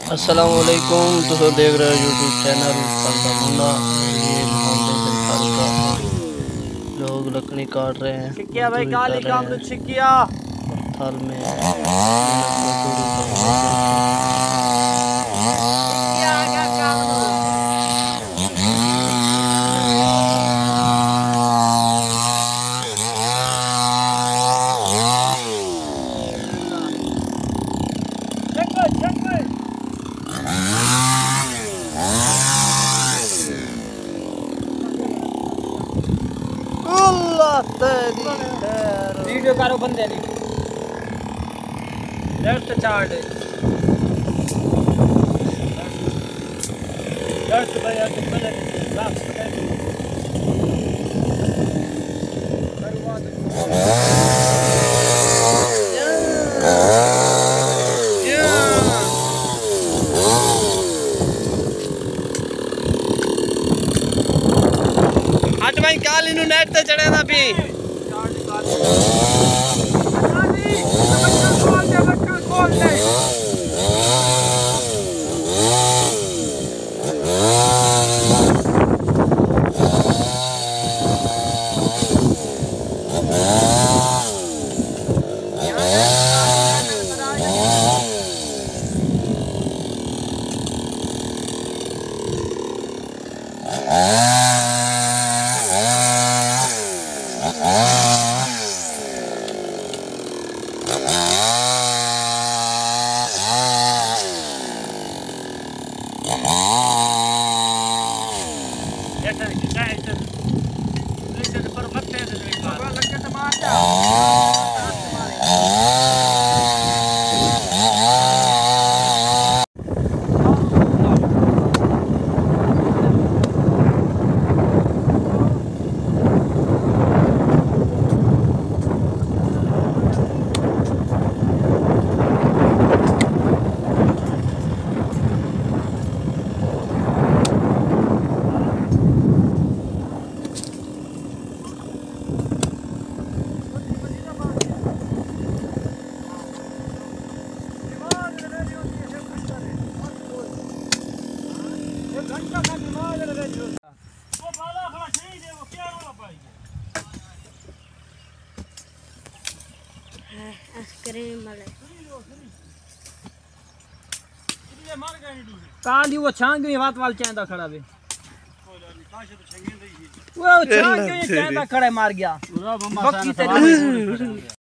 अस्सलाम वालेकुम। तो देख रहे हो यूट्यूब चैनल फलदा मुन्ना। ये फल का लोग लकड़ी काट रहे हैं, छिकिया भाई काली काम तो छिकिया थल में वीडियो करो बंदे ने लेफ्ट चार्ट लेफ्ट भाई आगे बंदे लास्ट हट भाई काली नु नेट ते चढ़े ना भी कांदी वो छांग भी बात वाल चांदा खड़ा वे वो छांग क्यों ये चांदा खड़ा मार गया